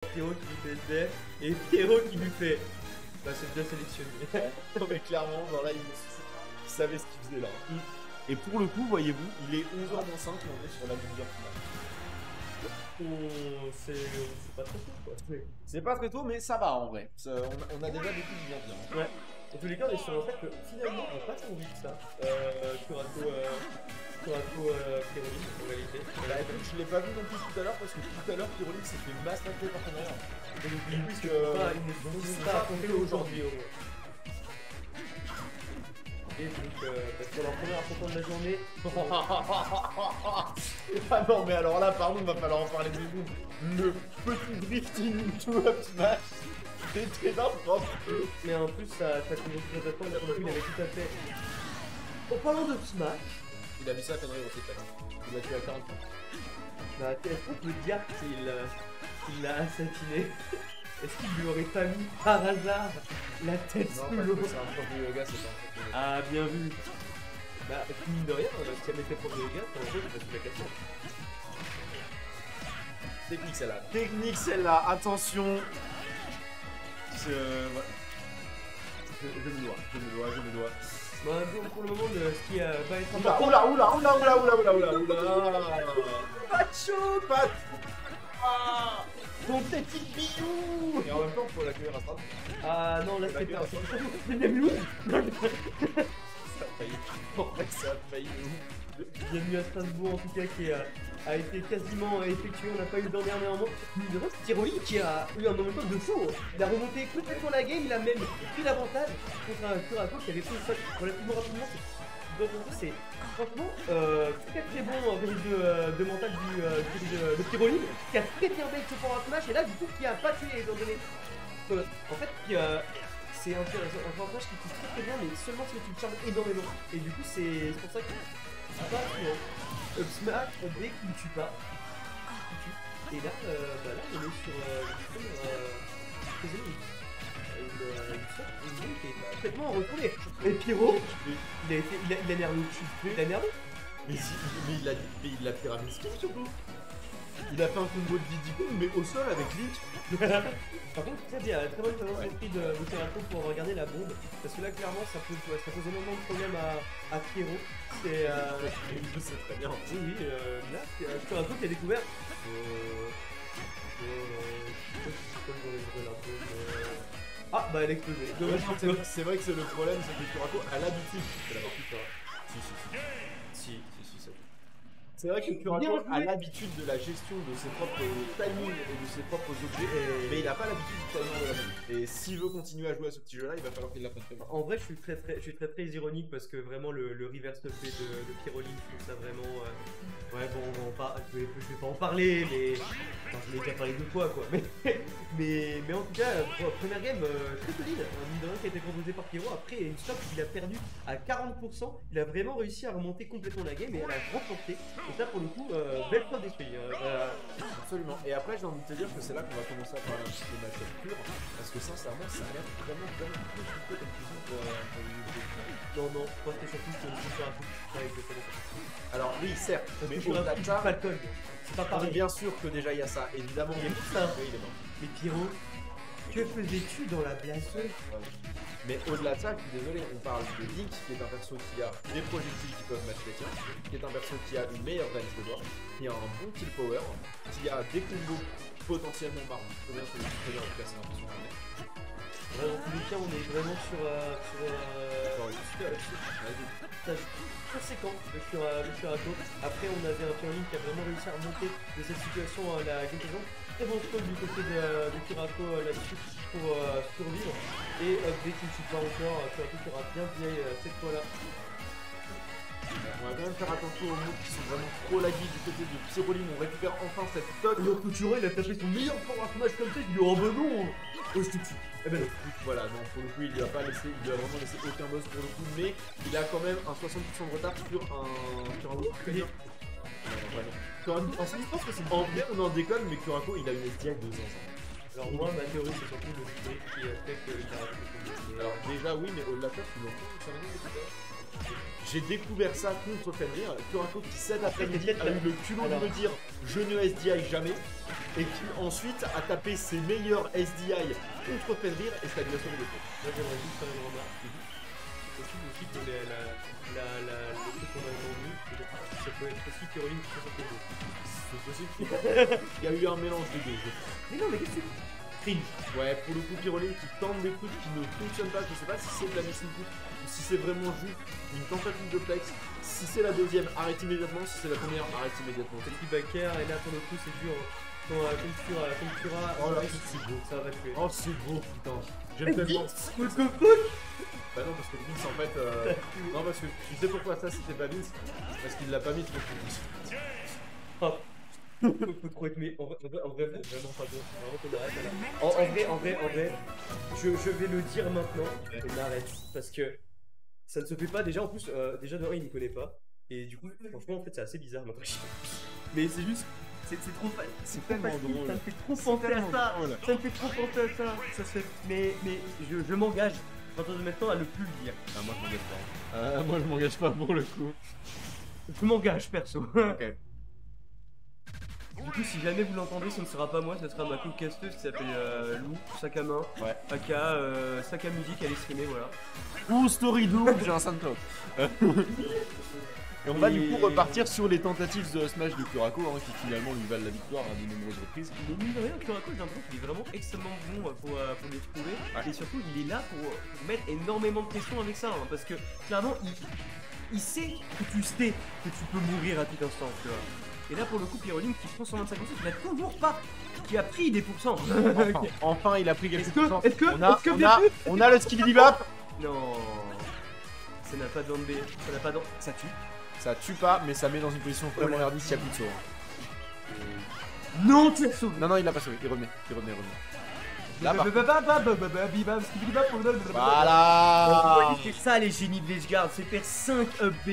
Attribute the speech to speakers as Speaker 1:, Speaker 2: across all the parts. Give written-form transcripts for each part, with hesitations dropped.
Speaker 1: Pierrot qui lui fait SDF et Pierrot qui lui fait bah c'est bien sélectionné.
Speaker 2: Non mais clairement, genre là, il savait ce qu'il faisait là. Et pour le coup, voyez-vous, il est 11h moins 5 et on est sur la longueur finale.
Speaker 1: C'est pas trop tôt quoi.
Speaker 2: C'est pas très tôt, mais ça va en vrai. On a déjà vécu bien bien.
Speaker 1: Ouais. En tous les cas, on est sur le fait que finalement, on n'a pas tant envie que ça. Curato Piroli, en réalité.
Speaker 2: Bah écoute, je l'ai pas vu non plus tout à l'heure parce que tout à l'heure, Piroli s'est fait massacrer par ton air.
Speaker 1: Et donc, il ne pas affronter aujourd'hui au moins. Et donc, parce que leur premier affrontement de la journée.
Speaker 2: Ah non, mais alors là, pardon, il va falloir en parler des bouts. Le petit drifting into up smash. C'était n'importe.
Speaker 1: Mais en plus, ça commence à attendre. Il avait tout à fait. En parlant de Smash,
Speaker 2: Il a mis ça à connerie aussi tout à l'heure. Il l'a tué à 40 points.
Speaker 1: bah, est-ce qu'on peut dire qu'il l'a assassiné? Est-ce qu'il lui aurait pas mis par hasard la tête
Speaker 2: Non,
Speaker 1: sous
Speaker 2: parce
Speaker 1: l'eau?
Speaker 2: que c'est un prof de yoga, c'est pas un prof de yoga.
Speaker 1: Ah, bien vu. Bah, mine de rien, si elle était prof de yoga, c'est un jeu qui va se la casser.
Speaker 2: Technique celle-là. Technique celle-là, attention. Je me dois.
Speaker 1: Bon, donc pour le moment, ce qui va être
Speaker 2: Oula, Pas de chaud, pas de... Ah, ton petit billou. Et en même temps, faut l'accueillir à Strasbourg.
Speaker 1: Ah non, là
Speaker 2: C'est
Speaker 1: c'était
Speaker 2: la
Speaker 1: pas.
Speaker 2: guerre.
Speaker 1: C'est bien nous.
Speaker 2: Ça a failli. En fait, ça a failli.
Speaker 1: Bienvenue à Strasbourg en tout cas qui a été quasiment effectué, on n'a pas eu le temps dernièrement. De reste, Tiroli qui a eu un momentum de fou. Il a remonté complètement la game, il a même pris l'avantage contre un Curato qui avait pris le shot relativement rapidement. C'est franchement très bon risque de mental de Tiroli qui a très bien bait ce pour un smash et là du coup qui a pas tué étant donné en fait c'est un personnage qui touche très bien mais seulement si tu le charges énormément et du coup c'est pour ça que c'est pas souvent. Up smash, dès qu'il ne tue pas, il tue. Et là, là on est sur très énorme. Une zone qui est complètement retournée. Et Pierrot, il a nervé au-dessus. Il a nervé.
Speaker 2: Mais il l'a pyramide skill surtout. Il a fait un combo de Diddy Kong mais au sol avec Link.
Speaker 1: Par contre, très bien, très bonne repris de Curato pour regarder la bombe. Parce que là, clairement, ça pose énormément de problèmes à Pierrot.
Speaker 2: C'est très bien.
Speaker 1: Oui, là, Curato qui a découvert. Ah, bah elle a explosé.
Speaker 2: C'est vrai que c'est le problème, c'est que Curato a l'habitude. C'est la partie toi. Si, ça. C'est vrai que Curato a l'habitude de la gestion de ses propres timings et de ses propres objets, mais il n'a pas l'habitude du timing de la bombe. Et s'il veut continuer à jouer à ce petit jeu-là, il va falloir qu'il l'apprenne très bien.
Speaker 1: En vrai, je suis très ironique parce que vraiment le reverse play de Piroli, je trouve ça vraiment. Ouais, bon, je vais pas en parler, mais. Enfin, je l'ai déjà parlé 2 fois, quoi. Mais en tout cas, première game très solide. Un mine de rien qui a été proposé par Pierrot. Après, une stock qu'il a perdu à 40%. Il a vraiment réussi à remonter complètement la game et elle a remporté. Et ça, pour le coup, belle preuve d'esprit.
Speaker 2: Absolument. Et après, j'ai envie de te dire que c'est là qu'on va commencer à parler un petit peu de match-up pur. Parce que sincèrement, ça a l'air vraiment compliqué comme fusion pour
Speaker 1: Non, je pense que surtout que le faire un coup avec le téléphone.
Speaker 2: Alors, oui, certes, mais
Speaker 1: au-delà de ça, Falcon. C'est pas pareil.
Speaker 2: Bien sûr que déjà il y a ça, évidemment.
Speaker 1: Il est mort ça.
Speaker 2: Oui, il est mort.
Speaker 1: Mais Pierrot, que faisais-tu dans la blaseuse?
Speaker 2: Mais au-delà de ça, je suis désolé, on parle de Link, qui est un perso qui a des projectiles qui peuvent matcher les tiens, qui est un perso qui a une meilleure range de bord, qui a un bon kill power, qui a des combos potentiellement marrants. Très bien, très bien, en tout cas, c'est l'impression qu'on a.
Speaker 1: Ouais, dans tous les cas, on est vraiment sur conséquent de Curato. Après, on avait un Piroli qui a vraiment réussi à remonter de cette situation à la game présente. Très bon spot du côté de Curato là-dessus pour survivre. Et dès qu'il ne tue pas encore, Curato qui aura bien pillé cette fois-là.
Speaker 2: On va quand même faire attention aux moves qui sont vraiment trop laggy du côté de Piroli. On récupère enfin cette toque.
Speaker 1: Le Couture, il a tapé son meilleur power smash comme ça, il dit oh bah non. Oh, je te tue. Eh ben non.
Speaker 2: Voilà, non, pour le coup, il lui a vraiment laissé aucun boss pour le coup, mais il a quand même un 60% de retard sur un look très bien. Je pense que c'est en vrai, on en déconne, mais Curato, il a une SDI de 2 ans.
Speaker 1: Alors moi, ma théorie, c'est surtout le truc qui a fait qu'il a raté.
Speaker 2: Alors déjà, oui, mais au-delà de ça, tu l'entends sur la vidéo. J'ai découvert ça contre Fenrir, Curato qui cet après-midi a eu le culot de me dire je ne SDI jamais. et qui ensuite a tapé ses meilleurs SDI contre Fenrir et ça lui a sauvé le truc.
Speaker 1: Là, j'aimerais juste faire une remarque. C'est possible aussi que le truc qu'on a vendu, ça peut être aussi Caroline qui fait sortir le jeu.
Speaker 2: C'est possible. Il y a eu un mélange des deux.
Speaker 1: Mais non, mais qu'est-ce que c'est? Cringe.
Speaker 2: Ouais, pour le coup, Pyroline qui tente des trucs qui ne fonctionnent pas. Je sais pas si c'est de la missing put ou si c'est vraiment juste une tentative de flex. Si c'est la deuxième, arrête immédiatement. Si c'est la première, arrête immédiatement.
Speaker 1: Petit backer, et là pour le coup, c'est dur. Comme Kura,
Speaker 2: Oh là, c'est beau.
Speaker 1: ça va tuer.
Speaker 2: Oh, c'est beau, putain. J'aime tellement. Bah non, parce que Vince en fait. Non, parce que tu sais pourquoi ça c'était pas Vince? Parce qu'il l'a pas mis trop
Speaker 1: Oh. Faut trop être mais en vrai, vraiment pas bon. Vraiment qu'on arrête là. En vrai, je vais le dire maintenant. On arrête parce que ça ne se fait pas. Déjà en plus, déjà de un, il ne connaît pas et du coup, franchement, en fait, c'est assez bizarre maintenant. Mais c'est juste, c'est trop facile.
Speaker 2: C'est tellement drôle.
Speaker 1: Ça me fait trop penser à ça. Ça me fait trop penser à ça. Ça se fait. Mais je m'engage. À partir de maintenant à ne plus le dire.
Speaker 2: Ah, moi je m'engage pas. Moi je m'engage pas pour le coup.
Speaker 1: Je m'engage perso.
Speaker 2: Ok.
Speaker 1: Du coup, si jamais vous l'entendez, ce ne sera pas moi, ce sera ma co-casteuse qui s'appelle Lou, sac à main,
Speaker 2: Ouais.
Speaker 1: aka sac à musique, elle est streamée, voilà.
Speaker 2: Ou Story Doom, j'ai un SoundCloud. Et on va du coup repartir sur les tentatives de smash de Kurako qui finalement lui valent la victoire à de nombreuses reprises.
Speaker 1: Mais mine de rien, Kurako, j'ai l'impression qu'il est vraiment extrêmement bon pour les trouver.
Speaker 2: Ouais.
Speaker 1: Et surtout, il est là pour mettre énormément de pression avec ça, hein, parce que clairement, il sait que tu sais que tu peux mourir à tout instant, tu vois. Et là, pour le coup, Pyroline qui prend 125%, il a toujours pas, qui a pris des pourcents.
Speaker 2: Enfin, il a pris quelques pourcents. On a le skill bebop.
Speaker 1: Non, ça n'a pas d'onde B, ça n'a pas d'onde. Ça tue.
Speaker 2: Ça tue pas, mais ça met dans une position vraiment hardie s'il y a plus de saut.
Speaker 1: Non, tu as sauvé.
Speaker 2: Non, il a pas sauvé, il revenait. Là, par...
Speaker 1: Voilà. C'est ça les génies de Legard, c'est faire 5 up B.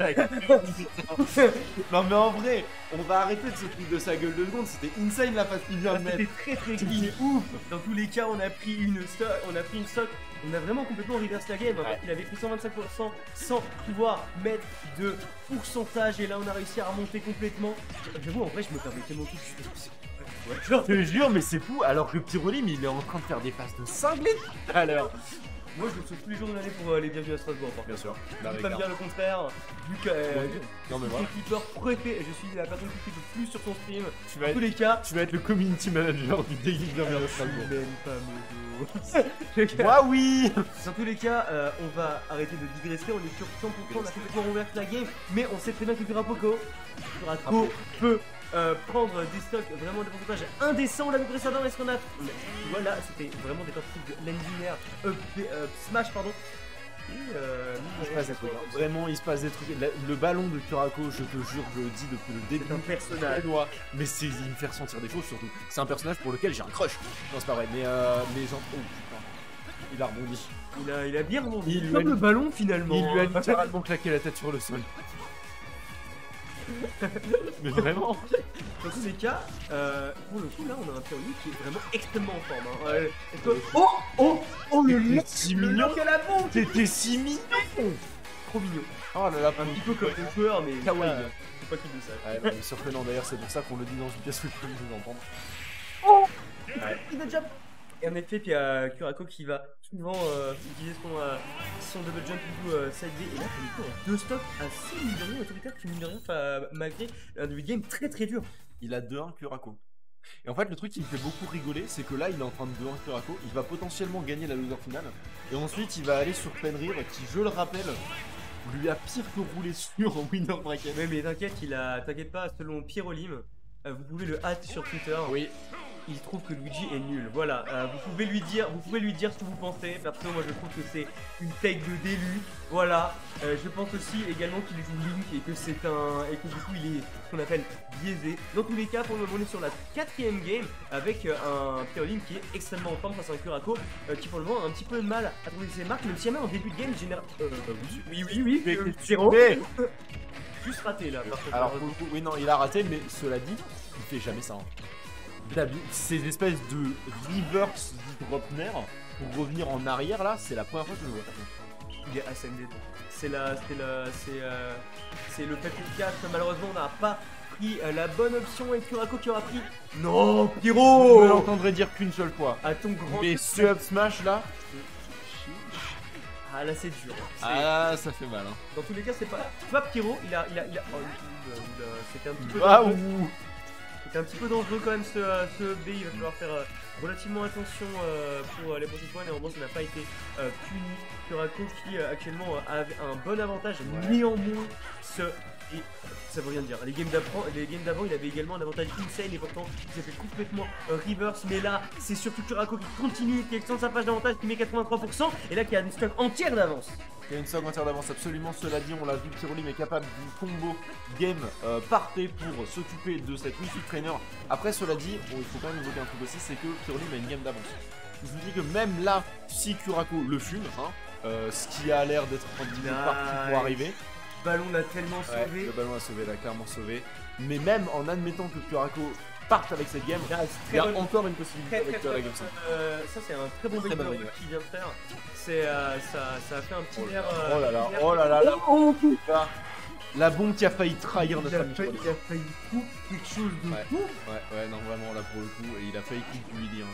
Speaker 2: Non mais en vrai, on va arrêter de se foutre de sa gueule 2 secondes, c'était insane la phase qu'il vient de mettre.
Speaker 1: C'était très clean, ouf. Dans tous les cas, on a pris une stock, on a vraiment complètement reverse la game. En fait, il avait pris 125% sans pouvoir mettre de pourcentage et là on a réussi à remonter complètement. J'avoue, en vrai, je me permettais mon truc.
Speaker 2: Je te jure, mais c'est fou, alors que Pyrolim il est en train de faire des passes de cinglé tout à l'heure.
Speaker 1: Moi je le sauve tous les jours de l'année pour les bienvenus à Strasbourg.
Speaker 2: Bien sûr.
Speaker 1: Je peux pas me dire le contraire, vu que
Speaker 2: non mais voilà.
Speaker 1: préféré, je suis la personne qui fait le plus sur son stream.
Speaker 2: Tu vas
Speaker 1: dans tous les cas,
Speaker 2: tu vas être le community manager du Daily Bienvenue à Strasbourg.
Speaker 1: Même pas me
Speaker 2: Moi oui.
Speaker 1: Dans tous les cas, on va arrêter de digresser, on est sur 100%, on a complètement rouvert la game, mais on sait très bien que Kurako peut prendre des stocks vraiment des pourcentages indécents l'année précédente. Est-ce qu'on a... Voilà, c'était vraiment des tentatives de lane linéaire, smash pardon.
Speaker 2: Il se passe des trucs, hein. Vraiment il se passe des trucs. Le ballon de Kurako, je te jure, je le dis depuis le début.
Speaker 1: C'est un personnage.
Speaker 2: Mais il me fait ressentir des choses surtout. C'est un personnage pour lequel j'ai un crush. Non c'est pas vrai, mais genre... Oh putain. Il a rebondi.
Speaker 1: Il a bien rebondi. Comme le ballon finalement.
Speaker 2: Il lui a littéralement claqué la tête sur le sol. Mais vraiment.
Speaker 1: Dans tous les cas, pour le coup là on a un Pyroline qui est vraiment extrêmement en forme. Oh le
Speaker 2: si mignon
Speaker 1: qu'elle a bon.
Speaker 2: T'étais si mignon.
Speaker 1: Trop mignon.
Speaker 2: Oh là là,
Speaker 1: un petit peu comme un joueur mais
Speaker 2: kawaii.
Speaker 1: C'est pas qu'il le sache.
Speaker 2: Ouais, surprenant d'ailleurs, c'est pour ça qu'on le dit dans une pièce où il nous entendre.
Speaker 1: Ouais. Il a déjà... Et en effet, puis il y a Kurako qui va souvent utiliser son double jump ou side B. Et là, pour le coup, on a 2 stocks assez mine de rien, autoritaires qui mine de rien, malgré un début de game très très dur.
Speaker 2: Il a 2-1 Kurako. Et en fait, le truc qui me fait beaucoup rigoler, c'est que là, il est en train de 2-1 Kurako. Il va potentiellement gagner la loser finale. Et ensuite, il va aller sur Fenrir, qui, je le rappelle, lui a pire que roulé sur en winner bracket.
Speaker 1: Ouais, mais t'inquiète pas, selon Pyrolim, vous pouvez le hâte sur Twitter.
Speaker 2: Oui.
Speaker 1: Il trouve que Luigi est nul. Voilà, vous pouvez lui dire ce que vous pensez. Perso, moi je trouve que c'est une take de d'élu. Voilà, je pense aussi également qu'il joue Link et que c'est et que du coup il est ce qu'on appelle biaisé. Dans tous les cas, pour le moment on est sur la 4ème game avec un Pyroline qui est extrêmement en forme face à un Kurako qui pour le moment a un petit peu de mal à trouver ses marques, même si jamais en début de game général. Oui, zéro. Juste raté là. Par contre,
Speaker 2: alors pour le coup, oui non, il a raté, mais cela dit, il fait jamais ça. Hein. Ces espèces de reverse dropner pour revenir en arrière là, c'est la première fois que je le vois.
Speaker 1: Il est ascended. C'est le fait 4, malheureusement on n'a pas pris la bonne option et Kurako qui aura pris. Non, Pyro.
Speaker 2: Je ne l'entendrai dire qu'une seule fois.
Speaker 1: À ton grand.
Speaker 2: Mais ce up smash là.
Speaker 1: Ah là c'est dur.
Speaker 2: Ah ça fait mal. Hein.
Speaker 1: Dans tous les cas, c'est pas Pyro. Il a. C'était un petit peu.
Speaker 2: Ah
Speaker 1: dangereux.
Speaker 2: ouh.
Speaker 1: C'était un petit peu dangereux quand même ce B. Il va falloir faire relativement attention pour les prochaines fois. Néanmoins, ça n'a pas été puni. Kurako qui actuellement avait un bon avantage. Néanmoins, et ça veut rien dire. Les games d'avant, il avait également un avantage insane et pourtant il s'est fait complètement reverse. Mais là, c'est surtout Kurako qui continue, qui extend sa page d'avantage, qui met 83% et là qui a une stock entière d'avance.
Speaker 2: Il y a une seconde entière d'avance, absolument. Cela dit, on l'a vu, Pyrolim est capable du combo game parfait pour s'occuper de cette Wi-Fi trainer. Après, cela dit, bon, il faut quand même évoquer un truc aussi, c'est que Pyrolim a une game d'avance. Je vous dis que même là, si Kurako le fume, hein, ce qui a l'air d'être en partie pour arriver.
Speaker 1: Le ballon l'a tellement sauvé.
Speaker 2: Le ballon l'a sauvé, l'a clairement sauvé. Mais même en admettant que Kurako parte avec cette game, il y a encore une possibilité avec la game 5.
Speaker 1: Ça c'est un très bon
Speaker 2: Très
Speaker 1: backdoor
Speaker 2: bonne
Speaker 1: qui vient de faire. Ça a fait un petit air.
Speaker 2: Oh là là, oh là là, là. La bombe qui a failli trahir notre ami.
Speaker 1: Il a failli coup quelque chose de fou.
Speaker 2: Ouais, non vraiment là pour le coup, et il a failli coup lui dire.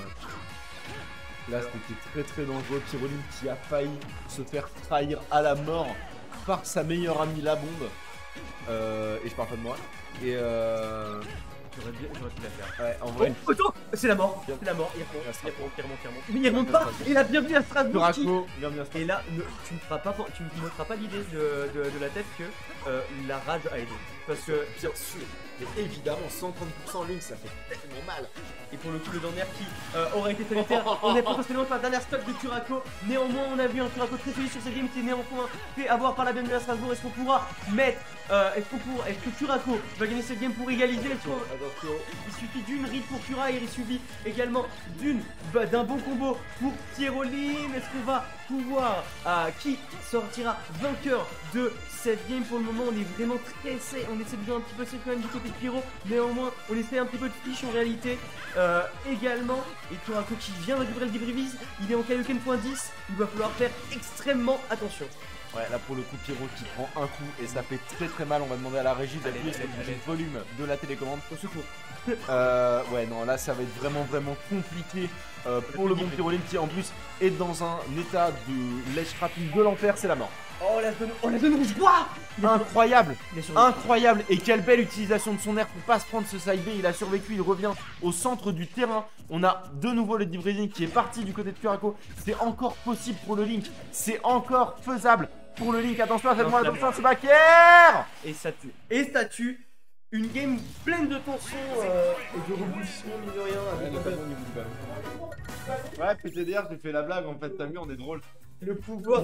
Speaker 2: Là c'était très très dangereux. Pyrolim qui a failli se faire trahir à la mort par sa meilleure amie la bombe. Et je parle pas de moi. Et
Speaker 1: J'aurais pu la faire.
Speaker 2: ouais, en vrai.
Speaker 1: Oh, c'est la mort. C'est la mort. Il remonte. Mais il remonte pas. Il a bien vu à Strasbourg.
Speaker 2: Kurako, bienvenue à Strasbourg.
Speaker 1: Et là, tu ne me feras pas l'idée de la tête que la rage a aidé. Parce que
Speaker 2: bien sûr, mais évidemment 130% en ligne ça fait tellement mal.
Speaker 1: Et pour le coup le dernier qui aurait été sanitaire, on est potentiellement sur la dernière stock de Kurako. Néanmoins on a vu un Kurako très solide sur cette game qui est néanmoins fait avoir par la bienvenue à Strasbourg. Est-ce qu'on pourra mettre est-ce que Kurako va gagner cette game pour égaliser? Il suffit d'une read pour Kura et il suffit également d'un bon combo pour Pyrolim. Est-ce qu'on va pouvoir qui sortira vainqueur de cette game? Pour le moment on est vraiment très serré, on essaie de jouer un petit peu safe quand même du côté de Pyro, néanmoins on essaie un petit peu de fiche en réalité également. Et Kurako qui vient de récupérer le débriefing, il est en Kaioken .10, il va falloir faire extrêmement attention.
Speaker 2: Ouais, là pour le coup Pyro qui prend un coup et ça fait très très mal. On va demander à la régie d'appuyer sur le volume de la télécommande.
Speaker 1: Au secours.
Speaker 2: Ouais non, là ça va être vraiment compliqué pour le bon Pyrolim qui en plus est dans un état de lèche rapide de l'enfer. C'est la mort.
Speaker 1: Oh la zone rouge. Quoi
Speaker 2: Incroyable. Incroyable. Et quelle belle utilisation de son air pour pas se prendre ce side B. Il a survécu, il revient au centre du terrain. On a de nouveau le deep breathing qui est parti du côté de Kurako. C'est encore possible pour le Link. C'est encore faisable pour le Link. Attention à cette fois, attention à ce backer.
Speaker 1: Et ça tue. Une game pleine de tension et de rebondissement, mine de rien.
Speaker 2: Ouais, PTDR, j'ai fait la blague en fait. T'as vu, on est drôle.
Speaker 1: Le pouvoir.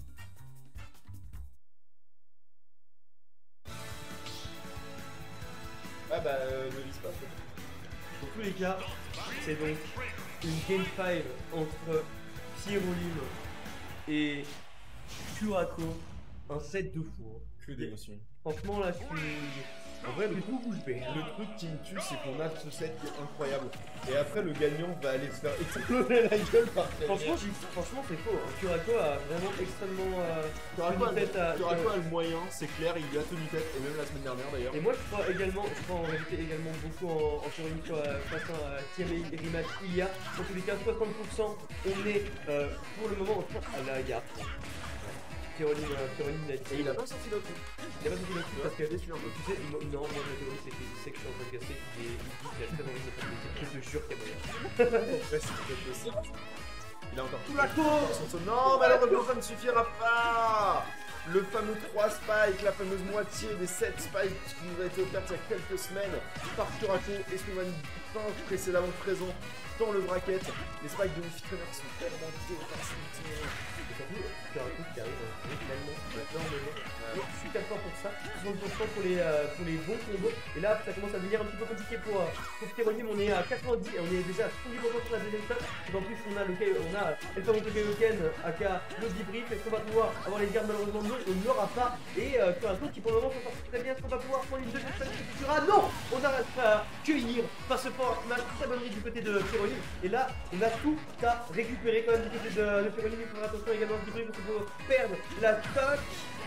Speaker 2: Ah bah, ne lise pas.
Speaker 1: Dans tous les cas, c'est donc une game 5 entre Pyrolim et Kurako. Un set de fou.
Speaker 2: Que d'émotion.
Speaker 1: Franchement, là,
Speaker 2: en vrai, le truc qui me tue, c'est qu'on a ce set qui est incroyable. Et après, le gagnant va aller se faire exploser la gueule par terre.
Speaker 1: Franchement, c'est faux. Hein. Kurako a vraiment extrêmement
Speaker 2: Kurako a le moyen, c'est clair, il lui a tenu tête, et même la semaine dernière d'ailleurs.
Speaker 1: Et moi, je crois en réalité également beaucoup en Pyrolim face à Thierry et Rimac. Il y a, dans tous les cas, 60%. On est pour le moment, là, il y a. Pyrolim
Speaker 2: et il a pas sorti l'autre.
Speaker 1: Il a pas sorti l'autre parce qu'elle est déçue un peu. Tu sais, non, moi ma théorie c'est qu'il sait que je suis en train de casser et il dit qu'il a très envie de me faire plaisir. Je te jure qu'il y a moyen.
Speaker 2: Ouais, c'est peut-être possible. Il a encore tout la course. Non, malheureusement ça ne suffira pas. Le fameux 3 spikes, la fameuse moitié des 7 spikes qui nous a été offerte il y a quelques semaines par Kurako et Snowman précédemment présent dans le bracket. Les spikes de Wi-Fi Trainer sont tellement dévastateurs.
Speaker 1: Et surtout, Kurako qui arrive finalement énormément. Je suis d'accord pour ça, 60% pour les bons combos. Et là, ça commence à devenir un petit peu compliqué pour Pyrolim. On est à 90 et on est déjà à 70% sur la deuxième stop. En plus, on a El Famoso Kaioken aka le debrief. Est-ce qu'on va pouvoir avoir les gardes? Malheureusement, non, on ne l'aura pas. Et Kurako qui pour le moment s'en sort très bien. Est-ce qu'on va pouvoir prendre une deuxième stop qui sera? Non, on n'arrête pas à cueillir par ce fort match. Très bonne ride du côté de Pyrolim. Et là, on a tout à récupérer quand même du côté de Pyrolim. Il faudra attention également au debrief parce qu'on peut perdre la stock.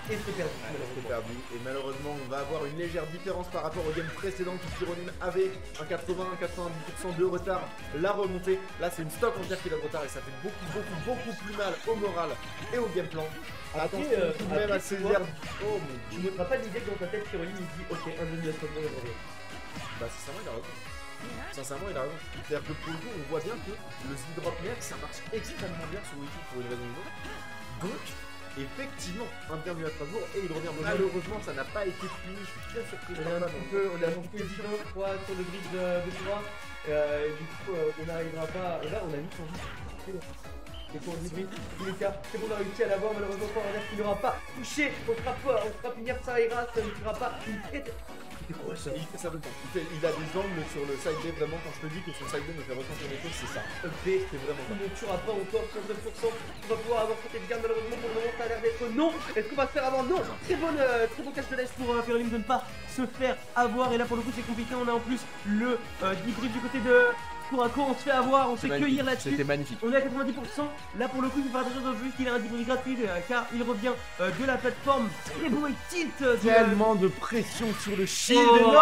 Speaker 1: Et c'est perdu,
Speaker 2: C'est
Speaker 1: malheureusement.
Speaker 2: perdu. Et malheureusement, on va avoir une légère différence par rapport au game précédent où Pyronim avait un 80-90% de retard. La remontée, là c'est une stock entière qui a de retard et ça fait beaucoup plus mal au moral et au game plan. Attention tout de même à ces
Speaker 1: toi,
Speaker 2: herbes. Oh mon
Speaker 1: Tu
Speaker 2: dieu.
Speaker 1: ne mettras pas l'idée que dans ta tête, Pyrolim, il dit ok, un demi à ce moment aujourd'hui.
Speaker 2: Bah sincèrement il a raison. Sincèrement il a raison. C'est-à-dire que pour le coup on voit bien que le Z-Drop Nerf ça marche extrêmement bien sur Wiki pour une raison ou une autre. Donc effectivement un bienvenu à Strasbourg et il revient. Malheureusement ça n'a pas été fini, je suis très surpris.
Speaker 1: On est un petit peu différent, je crois, sur le grid de Tura. Du coup, on n'arrivera pas. Et là, on a mis son grid. Et pour le grid, tous les cas, c'est bon, on a réussi à l'avoir. Malheureusement, Power qui n'aura pas touché. On sera finir ça ira, ça ne sera pas une traite. C'est quoi ça?
Speaker 2: Il fait ça tout le temps. Il a des angles sur le side B, vraiment quand je te dis que son side B me fait ressentir des choses, c'est ça.
Speaker 1: B, c'est vraiment ça. On ne tuera pas encore sur 2%. On va pouvoir avoir peut-être bien, malheureusement pour le moment ça a l'air d'être non. Est-ce qu'on va se faire avoir? Non. Très bon cache de l'Est pour Pyrolim de ne pas se faire avoir. Et là pour le coup c'est compliqué. On a en plus le debrief du côté de Kurako. On se fait avoir, on se fait cueillir là-dessus.
Speaker 2: C'était magnifique.
Speaker 1: On est à 90%. Là pour le coup il faut faire attention de plus qu'il a un debrief gratuit car il revient de la plateforme. Très beau tilt.
Speaker 2: Tellement de pression sur le shield.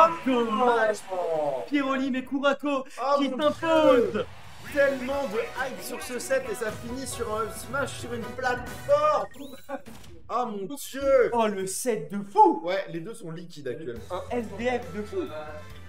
Speaker 1: Pyrolim et Kurako
Speaker 2: Oh,
Speaker 1: qui
Speaker 2: mon
Speaker 1: s'imposent.
Speaker 2: Tellement de hype sur ce set et ça finit sur un smash sur une plateforme. Ah mon dieu.
Speaker 1: Oh le set de fou.
Speaker 2: Ouais, les deux sont liquides actuellement.
Speaker 1: Un SDF de fou.